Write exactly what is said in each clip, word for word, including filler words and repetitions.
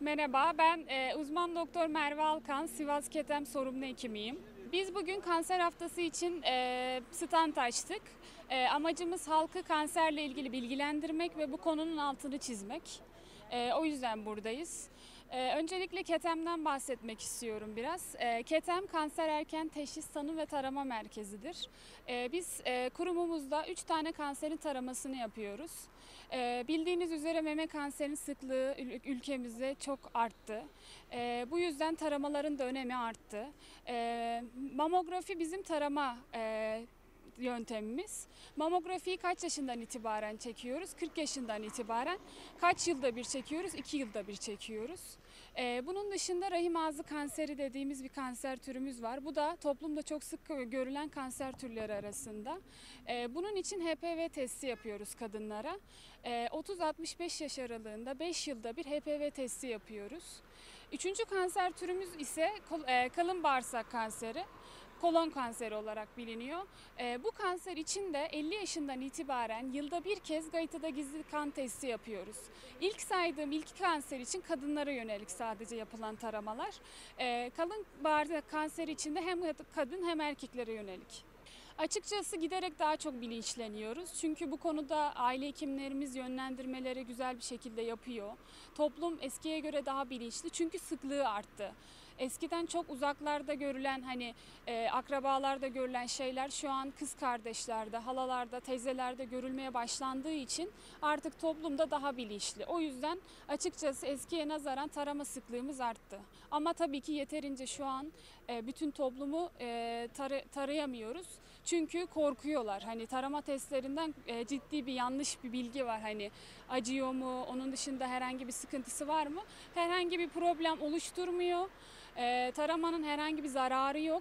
Merhaba, ben e, uzman doktor Merve Alkan, Sivas Ketem sorumlu hekimiyim. Biz bugün kanser haftası için e, stand açtık. E, amacımız halkı kanserle ilgili bilgilendirmek ve bu konunun altını çizmek. E, o yüzden buradayız. E, öncelikle Ketem'den bahsetmek istiyorum biraz. E, Ketem kanser erken teşhis tanı ve tarama merkezidir. E, biz e, kurumumuzda üç tane kanserin taramasını yapıyoruz. E, bildiğiniz üzere meme kanserinin sıklığı ül- ülkemizde çok arttı. E, bu yüzden taramaların da önemi arttı. E, mamografi bizim tarama e, yöntemimiz. Mamografiyi kaç yaşından itibaren çekiyoruz? kırk yaşından itibaren. Kaç yılda bir çekiyoruz? iki yılda bir çekiyoruz. Ee, bunun dışında rahim ağzı kanseri dediğimiz bir kanser türümüz var. Bu da toplumda çok sık görülen kanser türleri arasında. Ee, bunun için H P V testi yapıyoruz kadınlara. Ee, otuz altmış beş yaş aralığında beş yılda bir H P V testi yapıyoruz. Üçüncü kanser türümüz ise e, kalın bağırsak kanseri. Kolon kanseri olarak biliniyor. E, bu kanser için de elli yaşından itibaren yılda bir kez gaytada gizli kan testi yapıyoruz. İlk saydığım ilk kanser için kadınlara yönelik sadece yapılan taramalar. E, kalın bağırsak kanseri için de hem kadın hem erkeklere yönelik. Açıkçası giderek daha çok bilinçleniyoruz. Çünkü bu konuda aile hekimlerimiz yönlendirmeleri güzel bir şekilde yapıyor. Toplum eskiye göre daha bilinçli çünkü sıklığı arttı. Eskiden çok uzaklarda görülen hani e, akrabalarda görülen şeyler şu an kız kardeşlerde, halalarda, teyzelerde görülmeye başlandığı için artık toplumda daha bilinçli. O yüzden açıkçası eskiye nazaran tarama sıklığımız arttı. Ama tabii ki yeterince şu an e, bütün toplumu e, tarı, tarayamıyoruz. Çünkü korkuyorlar. Hani tarama testlerinden e, ciddi bir yanlış bir bilgi var. Hani acıyor mu? Onun dışında herhangi bir sıkıntısı var mı? Herhangi bir problem oluşturmuyor. E, taramanın herhangi bir zararı yok.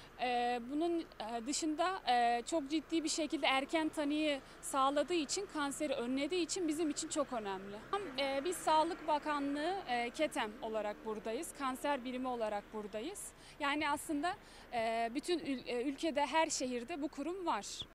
E, bunun e, dışında e, çok ciddi bir şekilde erken tanıyı sağladığı için, kanseri önlediği için bizim için çok önemli. E, biz Sağlık Bakanlığı e, Ketem olarak buradayız. Kanser birimi olarak buradayız. Yani aslında e, bütün ül- e, ülkede her şehirde bu kurum var.